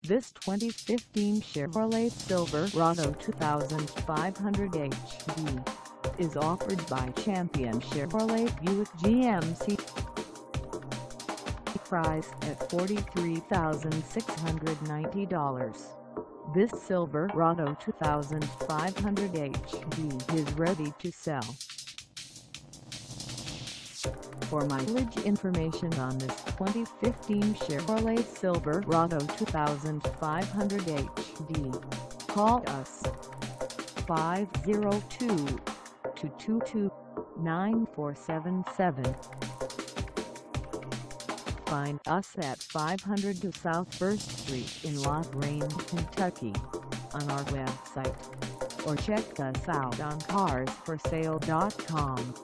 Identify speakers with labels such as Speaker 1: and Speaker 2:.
Speaker 1: This 2015 Chevrolet Silverado 2500 HD is offered by Champion Chevrolet Buick GMC. Priced at $43,690. This Silverado 2500 HD is ready to sell. For mileage information on this 2015 Chevrolet Silverado 2500 HD, call us 502-222-9477. Find us at 502 South 1st Street in La Grange, Kentucky, on our website, or check us out on carsforsale.com.